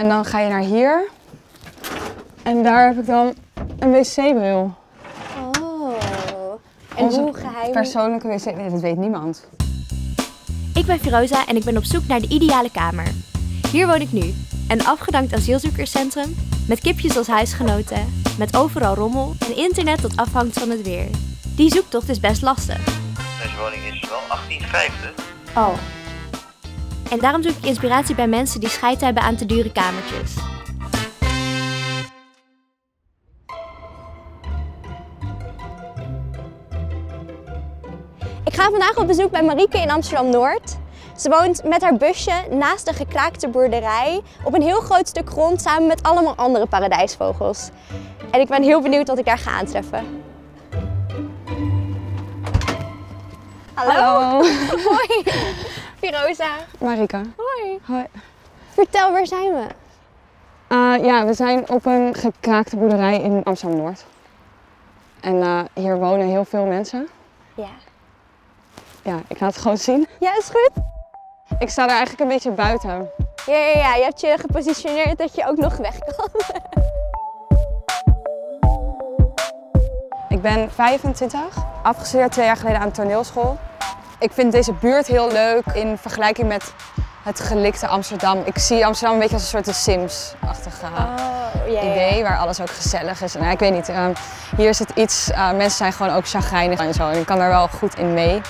En dan ga je naar hier. En daar heb ik dan een wc-bril. Oh. En Onze hoe geheim? persoonlijke wc, nee, dat weet niemand. Ik ben Firoza en ik ben op zoek naar de ideale kamer. Hier woon ik nu. Een afgedankt asielzoekerscentrum met kipjes als huisgenoten, met overal rommel en internet dat afhangt van het weer. Die zoektocht is best lastig. Deze woning is wel 1850. Oh. En daarom zoek ik inspiratie bij mensen die scheid hebben aan te dure kamertjes. Ik ga vandaag op bezoek bij Marieke in Amsterdam-Noord. Ze woont met haar busje naast een gekraakte boerderij op een heel groot stuk grond samen met allemaal andere paradijsvogels. En ik ben heel benieuwd wat ik daar ga aantreffen. Hallo. Hoi. Firoza. Marika. Hoi. Hoi. Vertel, waar zijn we? Ja, we zijn op een gekraakte boerderij in Amsterdam-Noord. En hier wonen heel veel mensen. Ja. Ja, ik laat het gewoon zien. Ja, is goed. Ik sta daar eigenlijk een beetje buiten. Ja, je hebt je gepositioneerd dat je ook nog weg kan. Ik ben 25, afgestudeerd 2 jaar geleden aan de toneelschool. Ik vind deze buurt heel leuk in vergelijking met het gelikte Amsterdam. Ik zie Amsterdam een beetje als een soort de Sims-achtig idee, waar alles ook gezellig is. En, ik weet niet, hier is het iets, mensen zijn gewoon ook chagrijnig en zo. En ik kan daar wel goed in mee.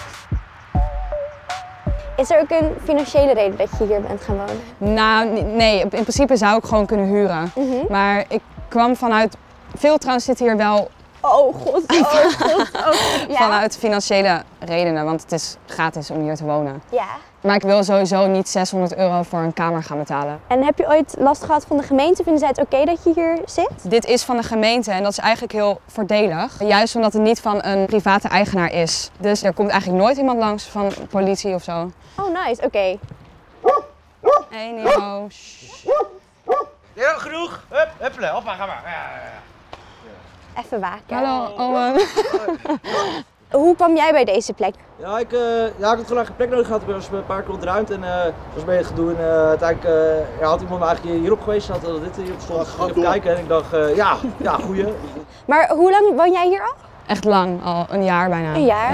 Is er ook een financiële reden dat je hier bent gaan wonen? Nou, nee, in principe zou ik gewoon kunnen huren. Maar ik kwam vanuit, veel trouwens zitten hier wel Oh god, Ja. vanuit financiële redenen, want het is gratis om hier te wonen. Ja. Maar ik wil sowieso niet 600 euro voor een kamer gaan betalen. En heb je ooit last gehad van de gemeente? Vinden zij het oké dat je hier zit? Dit is van de gemeente en dat is eigenlijk heel voordelig. Juist omdat het niet van een private eigenaar is. Dus er komt eigenlijk nooit iemand langs van politie of zo. Oh nice, oké. Hey Nero. Ja, genoeg. Hup, huppelen. Hoppa, ga maar. Ja. Even waken. Hallo Owen. Hoe kwam jij bij deze plek? Ja, ik had gewoon echt een plek nodig gehad. Ik was een paar keer ontruimd en was mee gedoe. En uiteindelijk had iemand me eigenlijk hierop geweest, had dit hierop stond. Ik ging even kijken en ik dacht, ja, goeie. Maar hoe lang woon jij hier al? Echt lang, al een jaar bijna. Een jaar? Ja.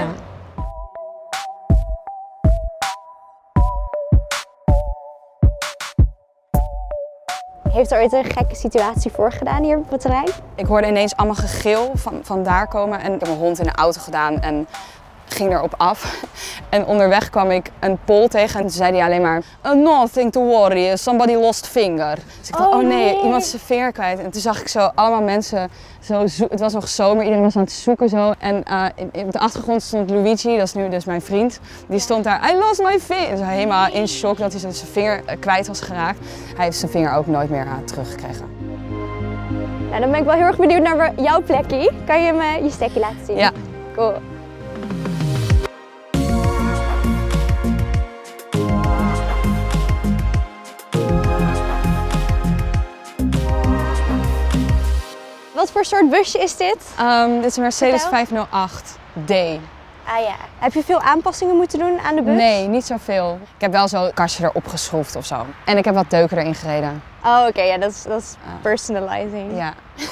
Heeft er ooit een gekke situatie voorgedaan hier op het terrein? Ik hoorde ineens allemaal gegil van daar komen en ik heb mijn hond in de auto gedaan en ging erop af. En onderweg kwam ik een Pool tegen en toen zei hij alleen maar nothing to worry, somebody lost finger. Dus ik dacht, oh nee, iemand is zijn vinger kwijt. En toen zag ik zo allemaal mensen, het was nog zomer, iedereen was aan het zoeken zo. En op de achtergrond stond Luigi, dat is nu dus mijn vriend. Die stond daar, I lost my finger. Dus helemaal in shock dat hij zijn vinger kwijt was geraakt. Hij heeft zijn vinger ook nooit meer teruggekregen. Nou, dan ben ik wel heel erg benieuwd naar jouw plekje. Kan je me je stekje laten zien? Ja. Cool. Wat voor soort busje is dit? Dit is een Mercedes Vertel. 508D. Ah ja. Heb je veel aanpassingen moeten doen aan de bus? Nee, niet zoveel. Ik heb wel zo'n kastje erop geschroefd of zo. En ik heb wat deuken erin gereden. Oh oké, ja, dat is personalizing. Ja.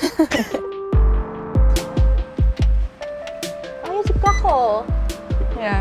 Oh, je hebt een kachel. Ja.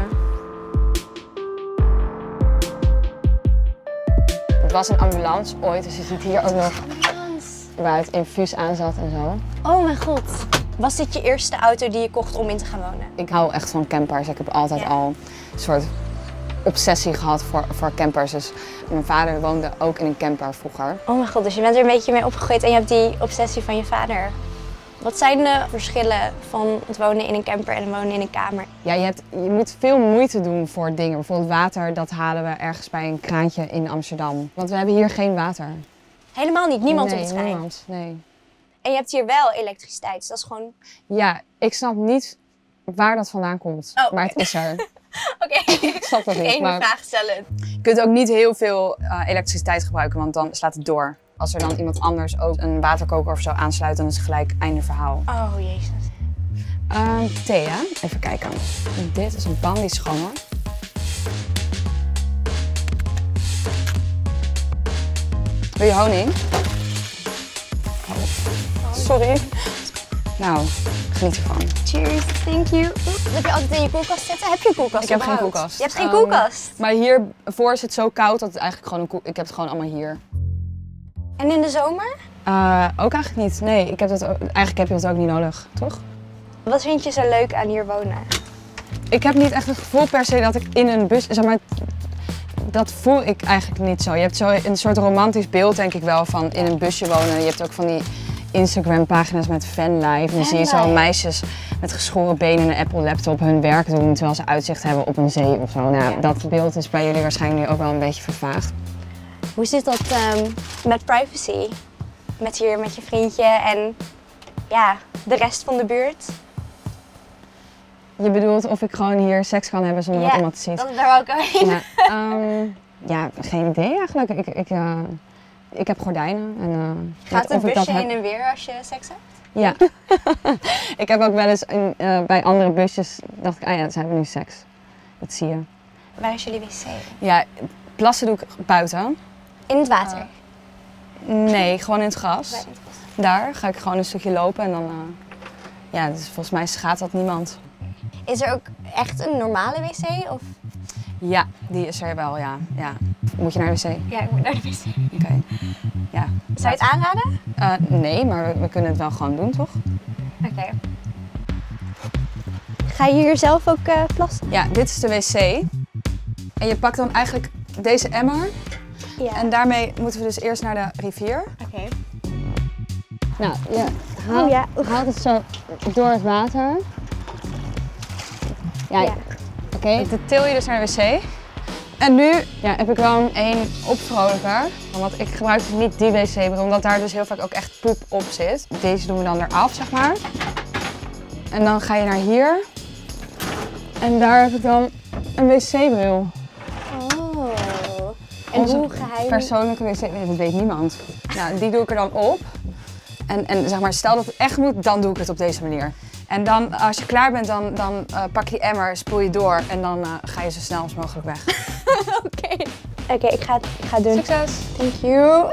Het was een ambulance ooit, dus je ziet hier ook nog waar het infuus aan zat en zo. Oh mijn god. Was dit je eerste auto die je kocht om in te gaan wonen? Ik hou echt van campers. Ik heb altijd al een soort obsessie gehad voor campers. Dus mijn vader woonde ook in een camper vroeger. Oh mijn god, dus je bent er een beetje mee opgegroeid en je hebt die obsessie van je vader. Wat zijn de verschillen van het wonen in een camper en het wonen in een kamer? Ja, je moet veel moeite doen voor dingen. Bijvoorbeeld water, dat halen we ergens bij een kraantje in Amsterdam. Want we hebben hier geen water. Helemaal niet, niemand op het Nee, terrein. niemand. Nee. En je hebt hier wel elektriciteit, dus dat is gewoon... Ja, ik snap niet waar dat vandaan komt, Oh, maar het is er. Oké, Ik snap dat niet. Eén Maar vraag stellen. je kunt ook niet heel veel elektriciteit gebruiken, want dan slaat het door. Als er dan iemand anders ook een waterkoker of zo aansluit, dan is het gelijk einde verhaal. Oh jezus. Thea, even kijken. Dit is een pan die schoon wordt. Wil je honing? Sorry. Nou, geniet ervan. Cheers, thank you. Dat heb je altijd in je koelkast zitten? Heb je een koelkast? Ik heb geen überhaupt? koelkast. Je hebt geen koelkast? Maar hiervoor is het zo koud dat het eigenlijk gewoon ik heb het gewoon allemaal hier. En in de zomer? Ook eigenlijk niet. Nee, eigenlijk heb je het ook niet nodig, toch? Wat vind je zo leuk aan hier wonen? Ik heb niet echt het gevoel per se dat ik in een bus, zeg maar, dat voel ik eigenlijk niet zo. Je hebt zo een soort romantisch beeld denk ik wel van in een busje wonen. Je hebt ook van die Instagram pagina's met fanlife. En dan zie je zo meisjes met geschoren benen en een Apple laptop hun werk doen terwijl ze uitzicht hebben op een zee of zo. Nou, dat beeld is bij jullie waarschijnlijk nu ook wel een beetje vervaagd. Hoe zit dat met privacy? Met je vriendje en ja, de rest van de buurt? Je bedoelt of ik gewoon hier seks kan hebben zonder dat iemand het ziet? Daar wou ik ook heen. Ja, geen idee eigenlijk. Ik heb gordijnen. En, gaat het busje heen en weer als je seks hebt? Ja. Ik heb ook wel eens bij andere busjes dacht ik, dan hebben we nu seks. Dat zie je. Waar is jullie wc? Ja, plassen doe ik buiten. In het water? Nee, gewoon in het gras. Daar ga ik gewoon een stukje lopen en dan, dus volgens mij schaadt dat niemand. Is er ook echt een normale wc? Of? Ja, die is er wel, ja. Moet je naar de wc? Ja, ik moet naar de wc. Oké. Ja. Zou je het aanraden? Nee, maar we kunnen het wel gewoon doen, toch? Oké. Ga je hier zelf ook plassen? Ja, dit is de wc. En je pakt dan eigenlijk deze emmer. Ja. En daarmee moeten we dus eerst naar de rivier. Oké. Nou, je haalt het zo door het water. Ja. Oké. Dit til je dus naar de wc. En nu heb ik wel één opvrolijker. Want ik gebruik dus niet die wc-bril, omdat daar dus heel vaak ook echt poep op zit. Deze doen we dan eraf, zeg maar. En dan ga je naar hier. En daar heb ik dan een wc-bril. Oh. En hoe geheim? Persoonlijke wc, nee, dat weet niemand. Nou, die doe ik er dan op. En zeg maar, stel dat het echt moet, dan doe ik het op deze manier. En dan, als je klaar bent, dan pak je die emmer, spoel je door en dan ga je zo snel als mogelijk weg. Oké, ik ga het doen. Succes! Thank you.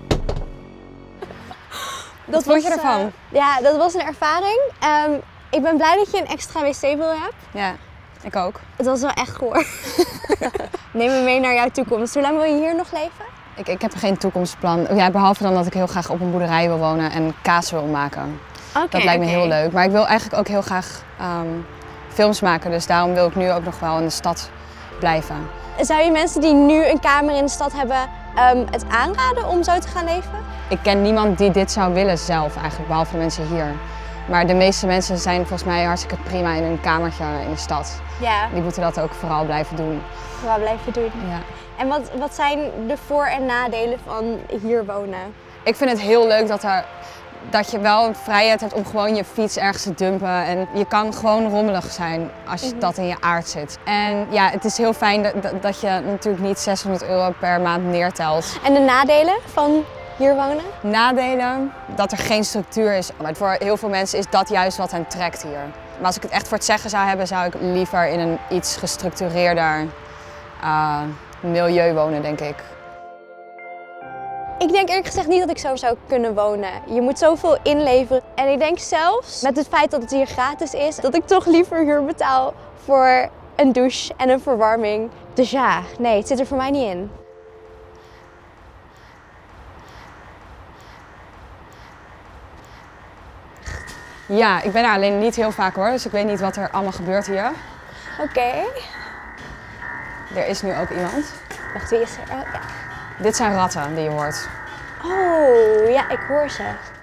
Wat vond je ervan? Ja, dat was een ervaring. Ik ben blij dat je een extra wc-bril hebt. Ja, ik ook. Het was wel echt goor. Neem me mee naar jouw toekomst. Hoe lang wil je hier nog leven? Ik heb geen toekomstplan. Ja, behalve dan dat ik heel graag op een boerderij wil wonen en kaas wil maken. Dat lijkt me heel leuk. Maar ik wil eigenlijk ook heel graag films maken. Dus daarom wil ik nu ook nog wel in de stad blijven. Zou je mensen die nu een kamer in de stad hebben het aanraden om zo te gaan leven? Ik ken niemand die dit zou willen zelf eigenlijk, behalve de mensen hier. Maar de meeste mensen zijn volgens mij hartstikke prima in een kamertje in de stad. Ja. Die moeten dat ook vooral blijven doen. Vooral blijven doen. Ja. En wat zijn de voor- en nadelen van hier wonen? Ik vind het heel leuk dat je wel vrijheid hebt om gewoon je fiets ergens te dumpen. En je kan gewoon rommelig zijn als dat in je aard zit. En ja, het is heel fijn dat je natuurlijk niet €600 per maand neertelt. En de nadelen van hier wonen? Nadelen, dat er geen structuur is. Maar voor heel veel mensen is dat juist wat hen trekt hier. Maar als ik het echt voor het zeggen zou hebben, zou ik liever in een iets gestructureerder milieu wonen, denk ik. Ik denk eerlijk gezegd niet dat ik zo zou kunnen wonen. Je moet zoveel inleveren. En ik denk zelfs met het feit dat het hier gratis is, dat ik toch liever huur betaal voor een douche en een verwarming. Dus ja, nee, het zit er voor mij niet in. Ja, ik ben er alleen niet heel vaak hoor, dus ik weet niet wat er allemaal gebeurt hier. Oké. Er is nu ook iemand. Wacht, wie is er? Oh, ja. Dit zijn ratten die je hoort. Oh, ja, ik hoor ze.